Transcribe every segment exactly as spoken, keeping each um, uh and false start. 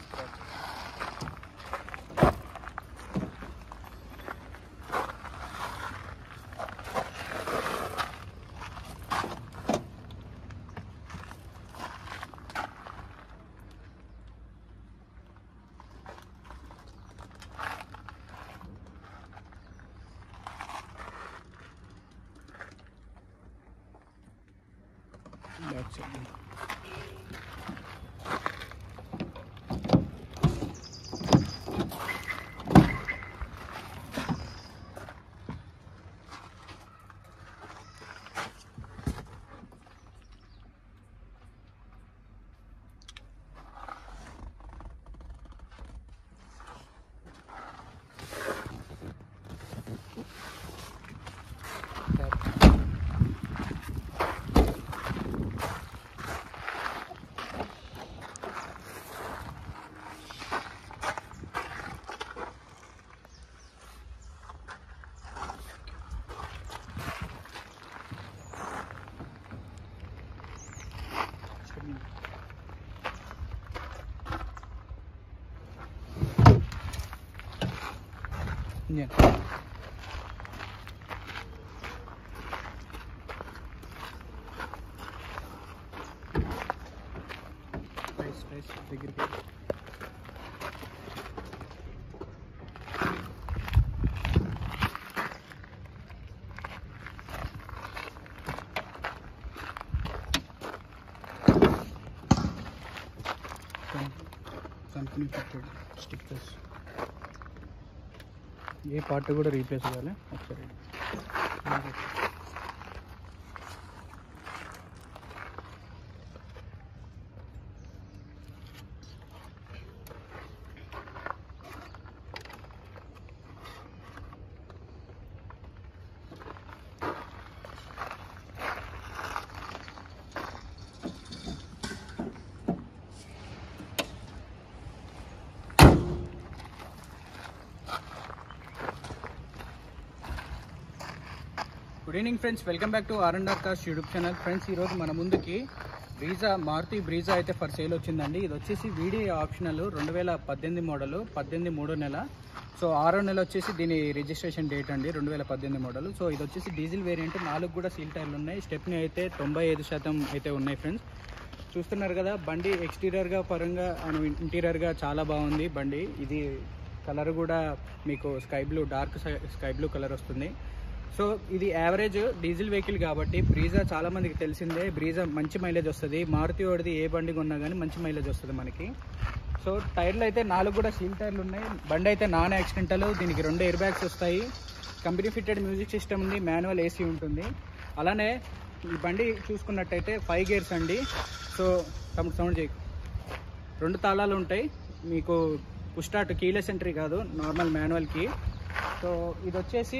That's it. Yeah. Nice, nice. Big it. Company fitted stickers. ये part కూడా replace చేయాలి ఒకసారి. Good evening friends, welcome back to R and R cars YouTube channel. Friends, ఈరోజు మన ముందుకి బ్రీజా మారుతి బ్రీజా అయితే for sale వచ్చిందండి. ఇది వచ్చేసి వీడియో ఆప్షనల్ రెండు వేల పద్దెనిమిది మోడల్, పద్దెనిమిది మూడో నెల. సో ఆరో నెల వచ్చేసి దీని రిజిస్ట్రేషన్ డేట్ అండి, రెండు వేల పద్దెనిమిది మోడల్. సో ఇది వచ్చేసి డీజిల్ వేరియంట్, నాలుగు కూడా సీల్ టైర్లు ఉన్నాయి. స్టెప్ని అయితే తొంభై ఐదు శాతం అయితే ఉన్నాయి ఫ్రెండ్స్. చూస్తున్నారు కదా, బండి ఎక్స్టీరియర్గా పరంగా అండ్ ఇంటీరియర్గా చాలా బాగుంది బండి. ఇది కలర్ కూడా మీకు sky blue, dark sky blue colour వస్తుంది. సో ఇది యావరేజ్ డీజిల్ వెహికల్ కాబట్టి బ్రీజా చాలా మందికి తెలిసిందే. బ్రీజా మంచి మైలేజ్ వస్తుంది. మారుతి వాడిది ఏ బండి కొన్నా కానీ మంచి మైలేజ్ వస్తుంది మనకి. సో టైర్లు అయితే నాలుగు కూడా సీల్ టైర్లు ఉన్నాయి. బండి అయితే నాన్ యాక్సిడెంటల్. దీనికి రెండు ఎయిర్ బ్యాగ్స్ వస్తాయి. కంపెనీ ఫిట్టెడ్ మ్యూజిక్ సిస్టమ్ ఉంది, మాన్యువల్ ఏసీ ఉంటుంది. అలానే ఈ బండి చూసుకున్నట్టయితే ఫైవ్ గేర్స్ అండి. సో సౌండ్ సౌండ్ చేయి రెండు తాళాలు ఉంటాయి మీకు. పుష్ స్టార్ట్, కీలెస్ ఎంట్రీ కాదు, నార్మల్ మాన్యువల్ కీ. సో ఇది వచ్చేసి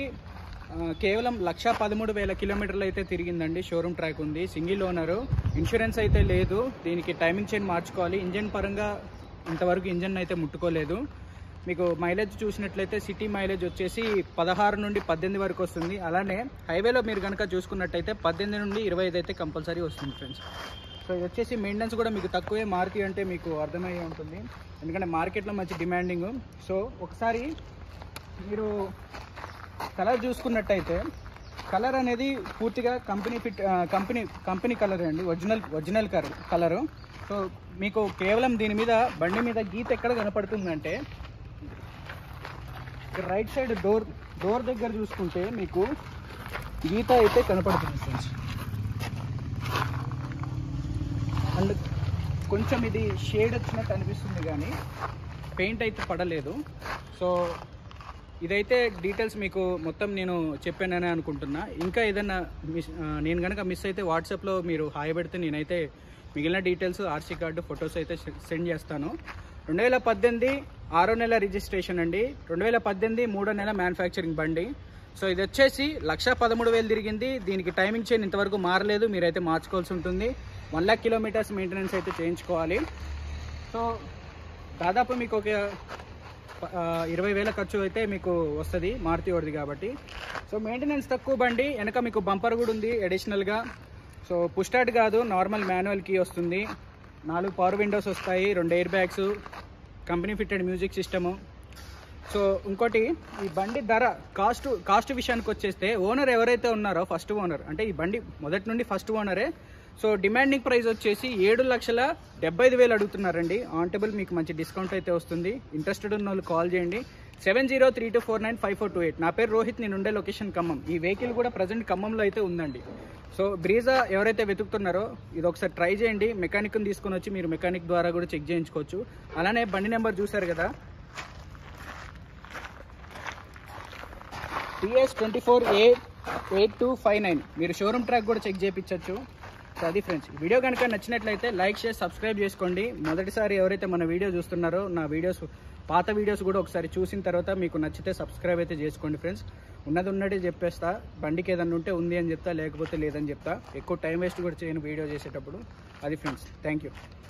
కేవలం లక్ష పదమూడు వేల కిలోమీటర్లు అయితే తిరిగిందండి. షోరూమ్ ట్రాక్ ఉంది, సింగిల్ ఓనరు, ఇన్సూరెన్స్ అయితే లేదు. దీనికి టైమింగ్ చైన్ మార్చుకోవాలి. ఇంజన్ పరంగా ఇంతవరకు ఇంజన్ అయితే ముట్టుకోలేదు. మీకు మైలేజ్ చూసినట్లయితే సిటీ మైలేజ్ వచ్చేసి పదహారు నుండి పద్దెనిమిది వరకు వస్తుంది. అలానే హైవేలో మీరు కనుక చూసుకున్నట్టయితే పద్దెనిమిది నుండి ఇరవై ఐదు అయితే కంపల్సరీ వస్తుంది ఫ్రెండ్స్. సో ఇది వచ్చేసి మెయింటెనెన్స్ కూడా మీకు తక్కువే. మారుతి అంటే మీకు అర్థమయ్యే ఉంటుంది, ఎందుకంటే మార్కెట్లో మంచి డిమాండింగ్. సో ఒకసారి మీరు కలర్ చూసుకున్నట్టయితే కలర్ అనేది పూర్తిగా company fit company company colour అండి, original original colour colour. So మీకు కేవలం దీని మీద బండి మీద గీత ఎక్కడ కనపడుతుందంటే రైట్ సైడ్ డోర్ డోర్ దగ్గర చూసుకుంటే మీకు గీత అయితే కనపడుతుంది ఫ్రెండ్స్. అండ్ కొంచెం ఇది షేడ్ వచ్చినట్టు అనిపిస్తుంది కానీ పెయింట్ అయితే పడలేదు. సో ఇదైతే డీటెయిల్స్ మీకు మొత్తం నేను చెప్పానని అనుకుంటున్నా. ఇంకా ఏదైనా మిస్ నేను కనుక మిస్ అయితే వాట్సాప్లో మీరు హాయ్ పెడితే నేనైతే మిగిలిన డీటెయిల్స్, ఆర్సీ కార్డు, ఫొటోస్ అయితే సెండ్ చేస్తాను. రెండు వేల పద్దెనిమిది ఆరో నెల రిజిస్ట్రేషన్ అండి. రెండు వేల పద్దెనిమిది మూడో నెల మ్యానుఫ్యాక్చరింగ్ బండి. సో ఇది వచ్చేసి లక్ష పదమూడు వేలు తిరిగింది. దీనికి టైమింగ్ చైన్ ఇంతవరకు మారలేదు, మీరైతే మార్చుకోవాల్సి ఉంటుంది. వన్ ల్యాక్ కిలోమీటర్స్ మెయింటెనెన్స్ అయితే చేయించుకోవాలి. సో దాదాపు మీకు ఒక ఇరవై వేల ఖర్చు అయితే మీకు వస్తుంది మారుతి వాడిది కాబట్టి. సో మెయింటెనెన్స్ తక్కువ బండి. వెనక మీకు బంపర్ కూడా ఉంది అడిషనల్గా. సో పుష్ స్టార్ట్ కాదు, నార్మల్ మాన్యువల్ కీ వస్తుంది. నాలుగు పవర్ విండోస్ వస్తాయి, రెండు air bags, company fitted music system. So ఇంకోటి ఈ బండి ధర కాస్ట్ కాస్ట్ విషయానికి వచ్చేస్తే ఓనర్ ఎవరైతే ఉన్నారో ఫస్ట్ ఓనర్ అంటే ఈ బండి మొదటి నుండి ఫస్ట్ ఓనరే. సో డిమాండింగ్ ప్రైస్ వచ్చేసి ఏడు లక్షల డెబ్బై ఐదు వేలు అడుగుతున్నారండి. ఆన్ టేబుల్ మీకు మంచి డిస్కౌంట్ అయితే వస్తుంది. ఇంట్రెస్టెడ్ ఉన్న వాళ్ళు కాల్ చేయండి seven zero three two four nine five four two eight. నా పేరు రోహిత్, నేను ఉండే లొకేషన్ ఖమ్మం. ఈ వెహికల్ కూడా ప్రజెంట్ ఖమ్మంలో అయితే ఉందండి. సో బ్రీజా ఎవరైతే వెతుకుతున్నారో ఇది ఒకసారి ట్రై చేయండి. మెకానిక్ని తీసుకొని వచ్చి మీరు మెకానిక్ ద్వారా కూడా చెక్ చేయించుకోవచ్చు. అలానే బండి నెంబర్ చూసారు కదా, TS twenty four A eight two five nine. మీరు షోరూమ్ ట్రాక్ కూడా చెక్ చేయించవచ్చు. సో అది ఫ్రెండ్స్, వీడియో కనుక నచ్చినట్లయితే లైక్ షేర్ సబ్స్క్రైబ్ చేసుకోండి. మొదటిసారి ఎవరైతే మన వీడియో చూస్తున్నారో నా వీడియోస్ పాత వీడియోస్ కూడా ఒకసారి చూసిన తర్వాత మీకు నచ్చితే సబ్స్క్రైబ్ అయితే చేసుకోండి ఫ్రెండ్స్. ఉన్నది ఉన్నట్టే చెప్పేస్తా. బండికి ఏదన్నా ఉంటే ఉంది అని చెప్తా, లేకపోతే లేదని చెప్తా. ఎక్కువ టైం వేస్ట్ కూడా చేయను వీడియో చేసేటప్పుడు. అది ఫ్రెండ్స్, థ్యాంక్ యూ.